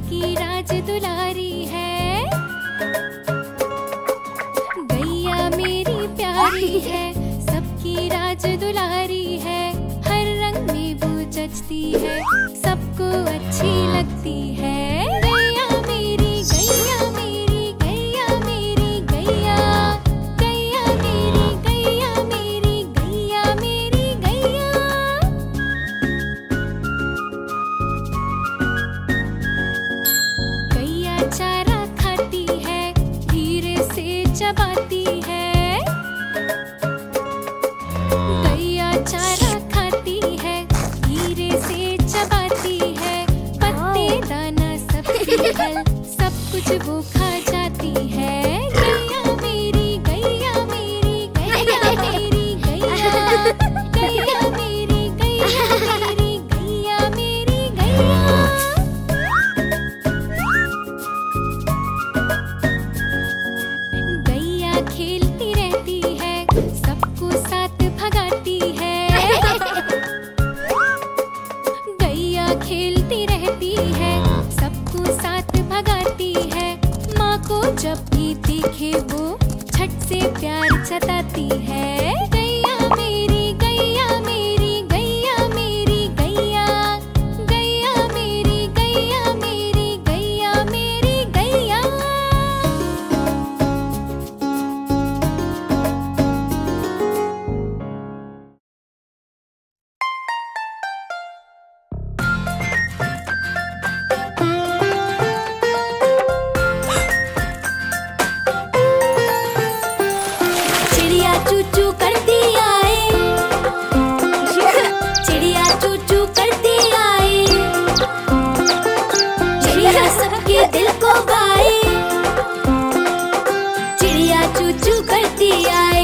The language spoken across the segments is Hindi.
सबकी राज दुलारी है। गैया मेरी प्यारी है, सबकी राज दुलारी है। हर रंग में वो जचती है, सबको अच्छी लगती है। गैया मेरी गैया मेरी गैया मेरी गैया, गैया मेरी गैया मेरी गैया मेरी गैया। गैया चारा खाती है, धीरे से चबाती है। गैया चारा खाती है, धीरे से चबाती है। पत्ते दाना सब फल, सब कुछ वो खा जाती है। गैया मेरी गैया मेरी गैया मेरी गैया, गैया मेरी गैया मेरी गैया मेरी गैया। गैया खेलती रहती है, सबको साथ भगाती है। गैया खेलती रहती है, सबको साथ भगाती है। माँ को जब भी देखे वो झट से प्यार जताती है। गैया मेरी गैया मेरी गैया मेरी गैया, गैया मेरी गैया मेरी गैया मेरी गैया। चिड़िया चू चू करती आए, चिड़िया चू चू करती आए। चिड़िया सबके दिल को गाए, चिड़िया चू चू करती आए।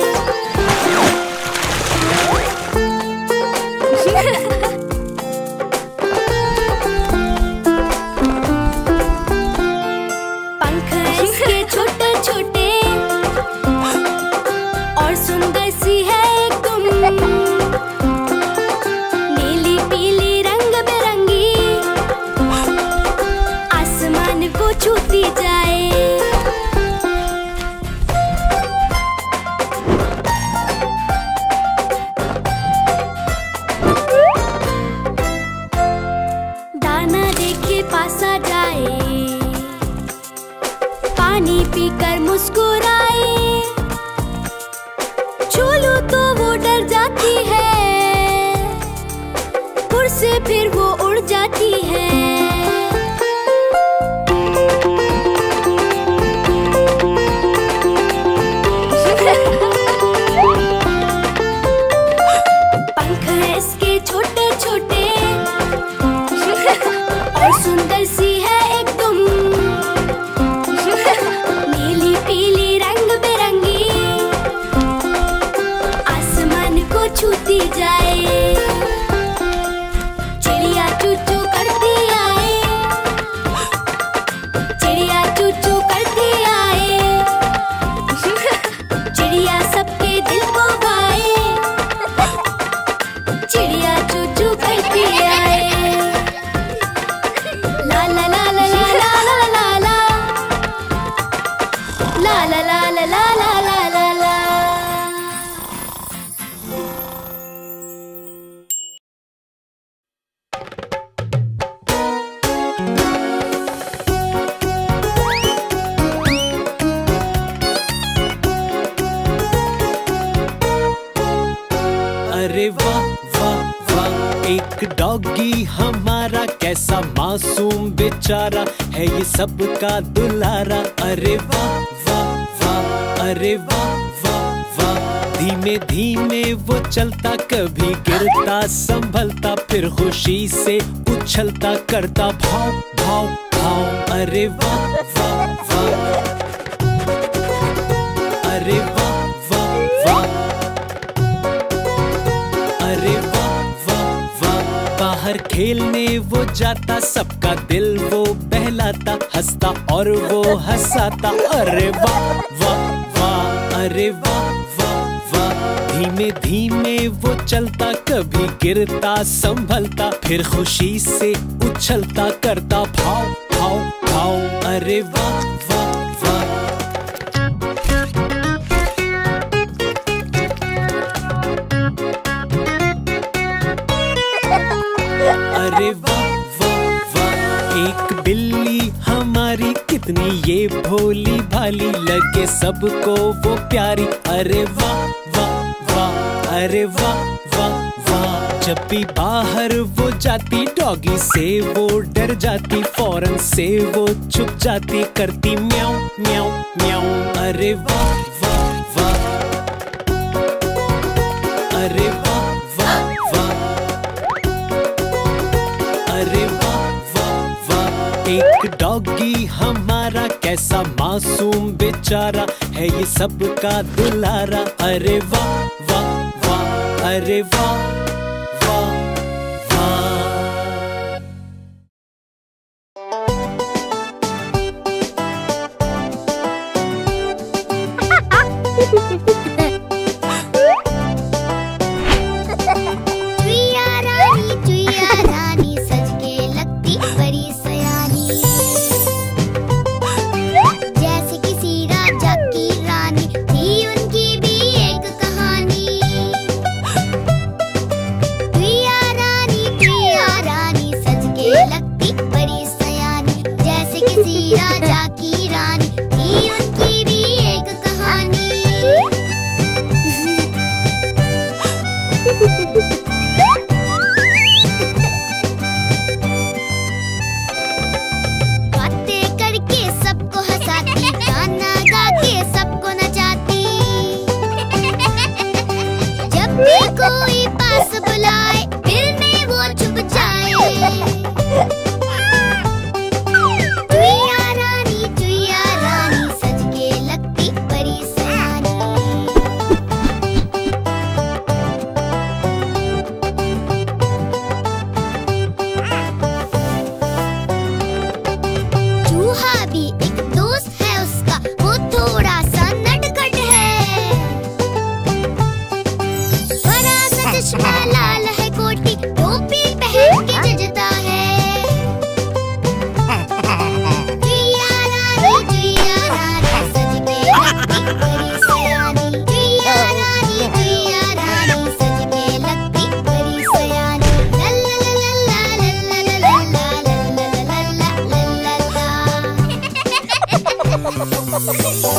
पंख इसके छोटे छोटे और सुंदर सी है एक तुम। नीली पीली रंग बिरंगी, आसमान को छूती जाए। दाना देखे पास आ जाए, पानी पीकर मुस्कुराए। छू लूं तो वो डर जाती है, उड़ से फिर वो उड़ जाती है। पंख है इसके छोटे छोटे और सुंदर सी है एक तुम। नीली पीली रंग बिरंगी, आसमान को छूती जाए। चिड़िया चू चू करती आए, चिड़िया चू चू करती आए। चिड़िया सबके दिल को गाए, चिड़िया चू चू करती आए। ला ला ला ला ला ला ला ला ला, ला ला ला ला ला ला ला ला ला। अरे वाह वाह वाह, एक डॉगी हमारा कैसा मासूम बेचारा है, ये सबका दुलारा। अरे वाह वाह वाह, अरे वाह वाह वाह। धीमे धीमे वो चलता, कभी गिरता संभलता, फिर खुशी से उछलता करता भाव भाव भाव। अरे वाह वाह वाह, अरे वाह वाह वाह, अरे वाह वाह वाह। बाहर खेलने वो जाता, सबका दिल वो बहलाता, हंसता और वो हंसाता। अरे वाह वाह वाह, अरे वाह वाह वाह। धीमे धीमे वो चलता, कभी गिरता संभलता, फिर खुशी से उछलता करता भाव वाह वाह वाह। अरे वाह वाह वाह। एक बिल्ली हमारी कितनी ये भोली भाली, लगे सबको वो प्यारी। अरे वाह वाह वाह। अरे वाह वाह वाह। जब भी बाहर वो जाती डॉगी से वो डर जाती, फौरन से वो छुप जाती, करती म्याऊं म्याऊं म्याऊं। अरे वाह वाह वाह। अरे वाह वाह वाह। अरे वाह वाह वाह। एक डॉगी हमारा कैसा मासूम बेचारा, है ये सबका दुलारा। अरे वाह वाह वाह। अरे वाह वाह वाह। चुईया रानी सज के लगती बड़ी सयानी, जैसे किसी राजा की रानी थी उनकी भी एक कहानी। चुईया रानी सज के लगती बड़ी सयानी, जैसे किसी राजा की रानी थी उनकी भी एक कहानी। बातें करके सबको हंसाती, गाना गा के सबको नचाती, जब भी कोई पास बुलाए दिल में वो छुप जाए। चुईया रानी सज के लगती बड़ी सयानी। चूहा भी एक दोस्त है उसका, वो थोड़ा सा नटखट है, बड़ा सा चश्मा लाल है कोटी, टोपी पहन के जजता है। चुईया रानी सज के लगती बड़ी सयानी। चुईया रानी सज के लगती बड़ी सयानी। ला ला ला ला ला ला ला ला ला ला ला ला।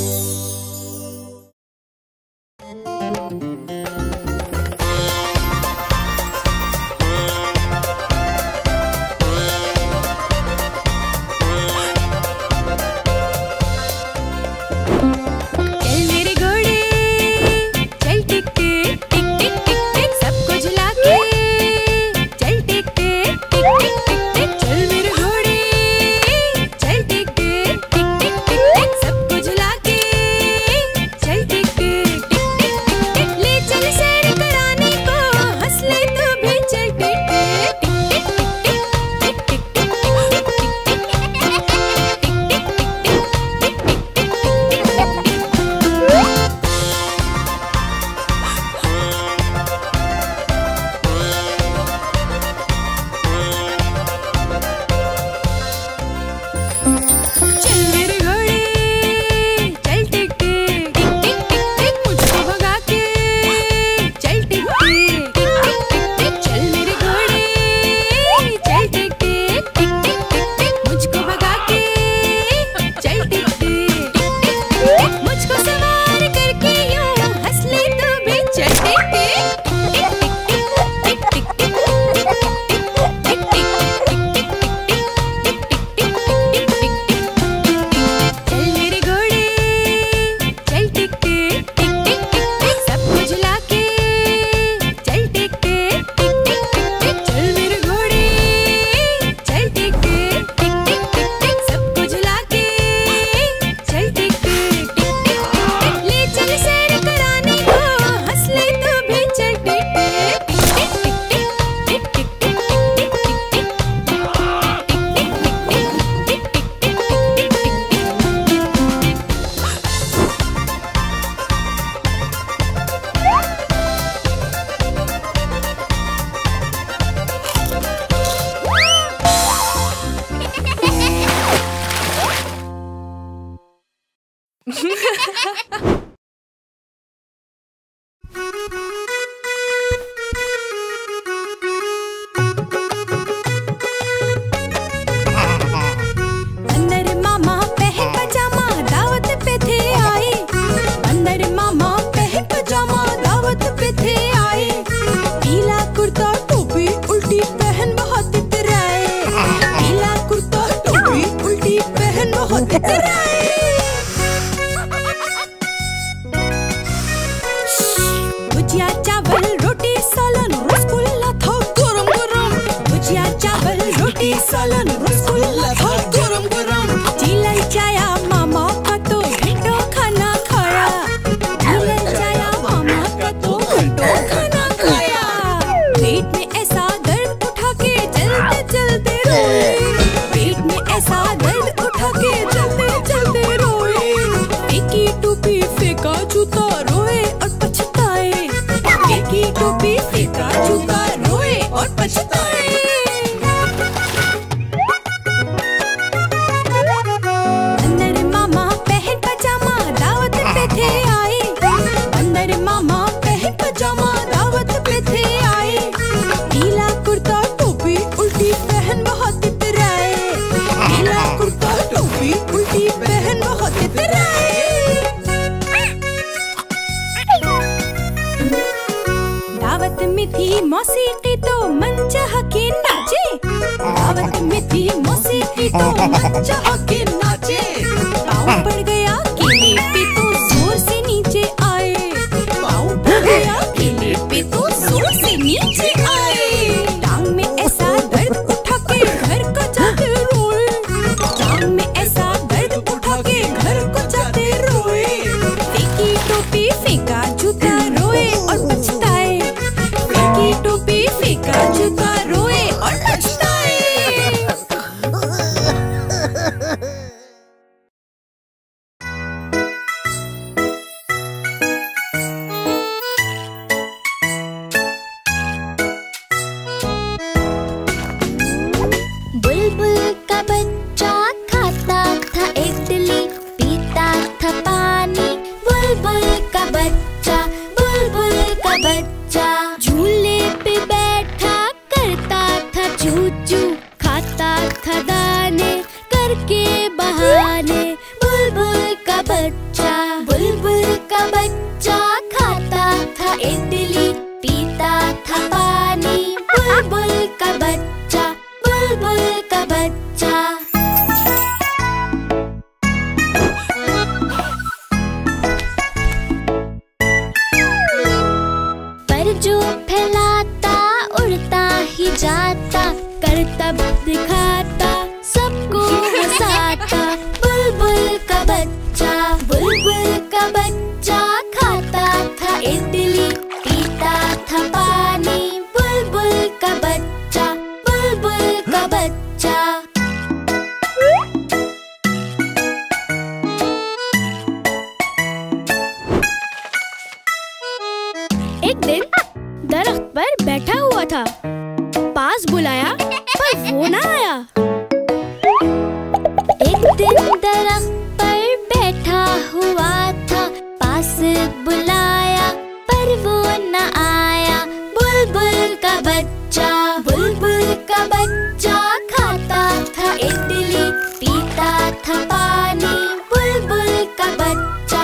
चल मेरे घोड़े चल टिक टिक टिक टिक टिक टिक, सबको झुला के चल टिक टिक टिक टिक टिक टिक। चल मेरे घोड़े चल टिक टिक टिक टिक टिक टिक, सबको झुला के इतराए। भुजिया चावल रोटी सालन रसगुल्ला था गरम गरम। भुजिया चावल रोटी सालन रसगुल्ला था गरम गरम। जिलाई जाया मामा का तो घंटों खाना खाया। जिलाई जाया मामा का तो घंटों खाना खाया। पेट में ऐसा दर्द उठा के चलते चलते रोए। पेट में ऐसा दर्द उठा के चलते चलते रोए। फेंकी टोपी फेंका जूता रोए और पछताए। फेंकी टोपी फेंका जूता रोए और पछताए। अंदर मामा पहन पजामा दावत पे थे आए। अंदर मामा पहन पजामा दावत पे थे आए। नीला कुर्ता टोपी उल्टी पहन बहुत इतराए। नीला कुर्ता टोपी उल्टी पहन बहुत इतराए। दावत में थी मौसीकी तो मन चाह के नाचे। दावत में थी मौसीकी तो मन चाह के नाचे। पाँव पड़ गया केले पे तो जोर से नीचे आए। पाँव पड़ गया केले पे तो जोर से नीचे आए। टांग में ऐसा दर्द उठा के घर को जाते रोए। टांग में ऐसा दर्द उठा के घर को जाते रोए। फेंकी टोपी फेंका जूता रोए और पछताए। फेंकी टोपी फेंका जूता रोए और पछताए। बुलबुल का बच्चा खाता था इडली पीता था पानी। बुलबुल का बच्चा झूले पे बैठा करता था चू चू। खाता था दाने करके बहाने। बुलबुल का बच्चा खाता था इडली पीता था पानी। बुलबुल का बच्चा पर जो फैलाता उड़ता ही जाता। करतब दिखाता सबको हंसाता। बुलबुल का बच्चा खाता था इडली पीता था पानी। बुलबुल का बच्चा एक दिन दरख्त पर बैठा हुआ था। पास बुलाया पर वो ना आया। एक दिन दरख्त पर बैठा हुआ था। पास बुलाया पर वो न आया। बुलबुल का बच्चा खाता था इडली पीता था पानी। बुलबुल का बच्चा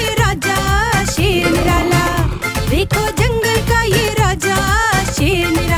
देखो जंगल का ये राजा शेर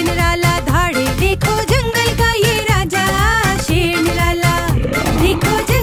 निराला धाड़े, देखो जंगल का ये राजा। शेर निराला देखो